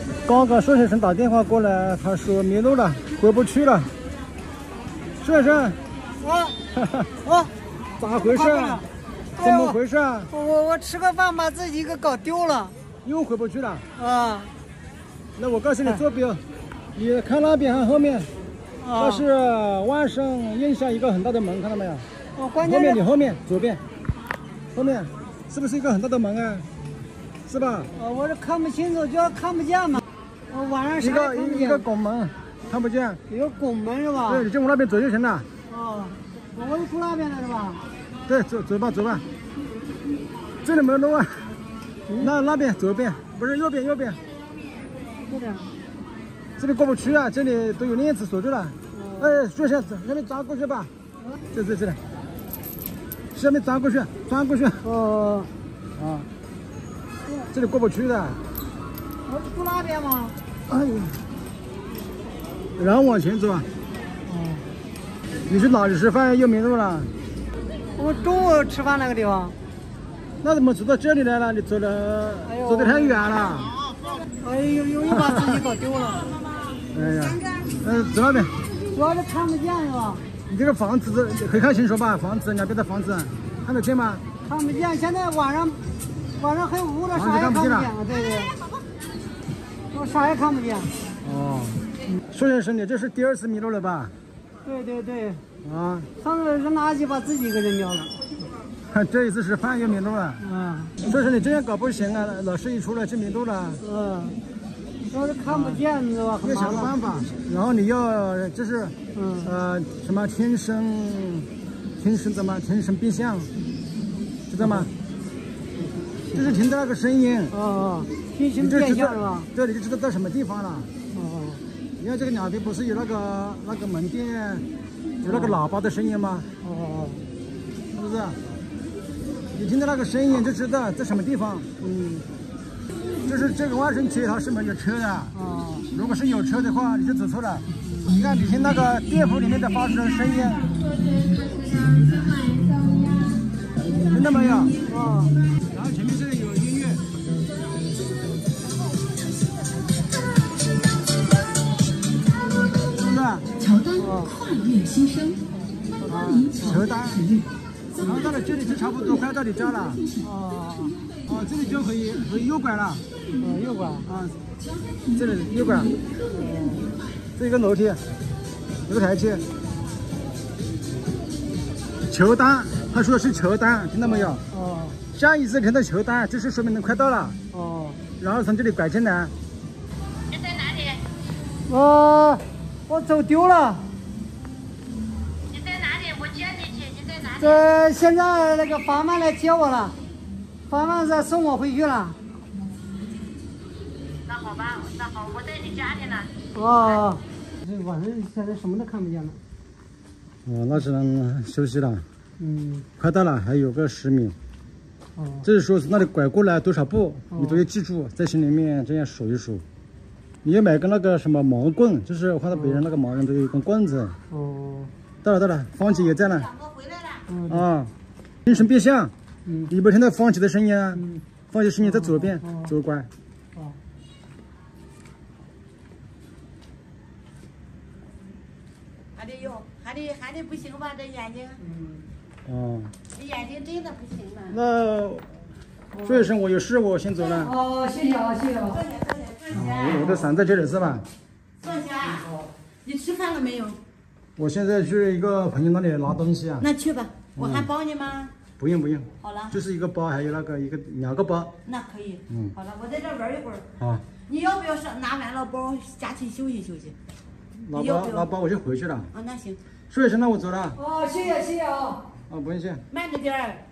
刚刚苏先生打电话过来，他说迷路了，回不去了。苏先生，咋回事？怎么回事？ 我吃个饭把自己给搞丢了， 又回不去了。 啊， 那我告诉你坐标，你看那边看后面，它是晚上印下一个很大的门，看到没有？ 关键是你后面左边，后面是不是一个很大的门啊？是吧？ 我这看不清楚，主要看不见嘛。我晚上啥也看不见。 一个拱门，看不见。 一个拱门是吧？ 对，你就往那边走就行了。 我就从那边来是吧？ 对，走吧。这里没路啊。那边左边，不是右边。 这边。 这边过不去啊，这里都有链子锁住了。哎，坐下，那边钻过去吧。这里，下面钻过去。这里过不去的。 我是从那边吗？ 哎呀，然后往前走啊。你去哪里吃饭又迷路了？ 我中午吃饭那个地方。 那怎么走到这里来了？你走得太远了。 哎呦，又把自己搞丢了。 哎呀，走那边。 主要是看不见是吧？ 你这个房子可以看清楚吧？房子两边的房子看得见吗？ 看不见，现在晚上黑乎乎的，啥也看不见了。对，我啥也看不见。 苏先生，你这是第2次迷路了吧？ 对。上次扔垃圾把自己给扔掉了。 这一次是饭又迷路了。所以说你这样搞不行啊，老是一出来就迷路了。 要是看不见是吧？ 要想个办法，然后你要就是什么天生变相，知道吗？就是听到那个声音。 天生变相是吧？ 对，你就知道到什么地方了。你看这个两边不是有那个门店，有那个喇叭的声音吗？是不是？你听到那个声音就知道在什么地方。就是这个万圣节它是没有车的。如果是有车的话，你就走错了。你看，你听那个店铺里面的发出的声音，听到没有？然后前面这里有音乐。是不是？ 乔丹跨越新生， 乔丹。然后到了这里就差不多快到你家了。这里就可以右拐了。 右拐。 这里右拐。这一个楼梯，有个台阶。乔丹，他说的是乔丹，听到没有？下一次听到乔丹，就是说明你快到了。然后从这里拐进来。 你在哪里？ 我走丢了。 你在哪里？我接你去。你在哪里？ 现在那个房曼来接我了，房曼在送我回去了。 那好吧，我在你家里呢。 这晚上现在什么都看不见了。 那只能休息了。快到了，还有个10米。这是说从那里拐过来多少步，你都要记住，在心里面这样数一数。你要买个那个什么盲棍，就是我看到别人那个盲人都有一根棍子。到了，芳姐也在了。精神变相。你没听到芳姐的声音啊？芳姐声音在左边，左拐。 还得不行吧？这眼睛。这眼睛真的不行了。 那苏先生，我有事，我先走了。 谢谢。坐下。 我的伞在这里是吧？ 坐下。你吃饭了没有？ 我现在去一个朋友那里拿东西啊。 那去吧，我还帮你吗？ 不用。 好了。 就是一个包，还有2个包。 那可以。好了，我在这玩一会儿。 好。 你要不要拿完了包下去休息休息？ 拿包我就回去了。 那行。 苏先生，那我走了。 谢谢啊。 不用谢。 慢着点儿。